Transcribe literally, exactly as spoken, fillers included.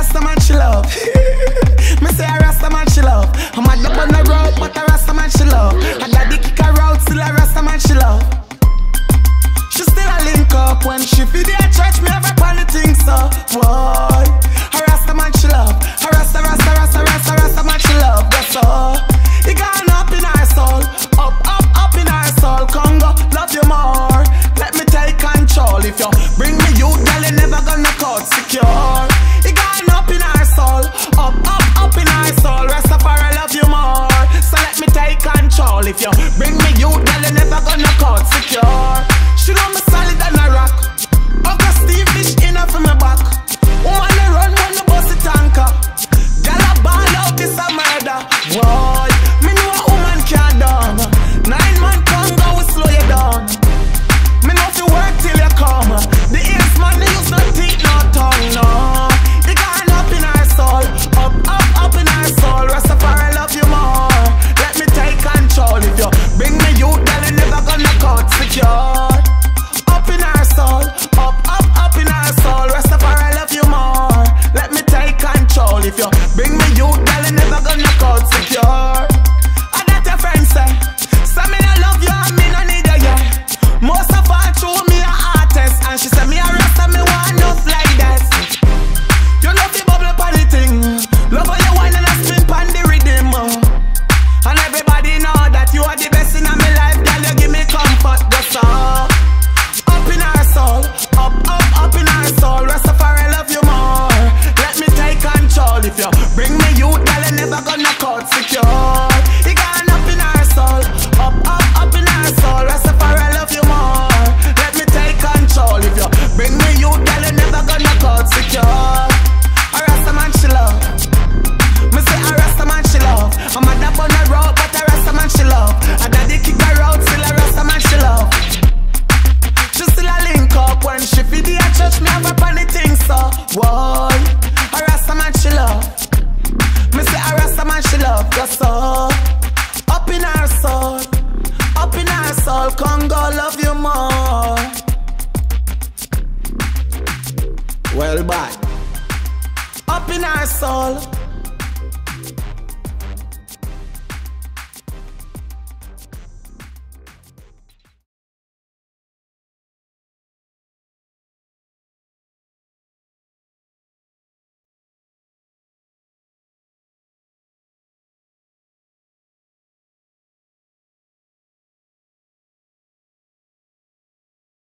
Rastaman she love. Me say a Rastaman she love. I'm a up on the road, but a Rastaman she love. I got the kick her out, still a Rastaman she love. She still a link up when she feed the church. Me have a funny thing so boy. A Rastaman she love. A Rasta, Rasta, Rasta, Rasta, Rastaman she love. That's all. He gone up in her soul, up, up, up in her soul. Congo, love you more. Let me take control. If you bring me you, girl, you never gonna cut secure. He gone up in her soul, up, up, up in her soul. Rastafari love you more. So let me take control. If you bring me you, girl, you never gonna cut secure. She know me solid and a rock. Uncle Steve fish in for me back. Woman they run when the bus it tanker. Girl a ball out this a murder. Boy, me know a woman can't done. Nine man come go we slow you down. Me know if you work till you come. The ears man they use no teeth no tongue no. It gone up in her soul, up up up in her soul. Rastafari love you more. Let me take control. If you bring me you, girl you never gonna cut secure. Up in her soul, up, up, up in her soul. Rastafari love you more. Let me take control. If you bring me you, girl, you never gonna cut secure. And that your friend say, say me no love you and me no need you, yeah. Most of all true me a artist. And she say me a rasta, me want enough like that. You love the bubble pan the thing. Love how you whine and I spin pan the rhythm. And everybody know that you are the best in my life, girl. You give me comfort, that's all. Up in our soul, up, up, up in our soul. Rastafari love you more. Let me take control. If you bring me you, girl, you never gonna cut secure. He gone up in our soul, up, up, up in our soul. Rastafari love you more. Let me take control. If you bring me you, girl, you never gonna cut secure. A Rastaman she love. Me say a Rastaman she love. I'm a dap on the road, but a Rastaman she love. I daddy kick her out, still a Rastaman she love. She still a link up when she feed the church. Me have a funny thing so boy. A Rastaman she love. Me say a Rastaman she love. That's all. Up in her soul, up in her soul. Congo love you more. Well bad. Up in her soul,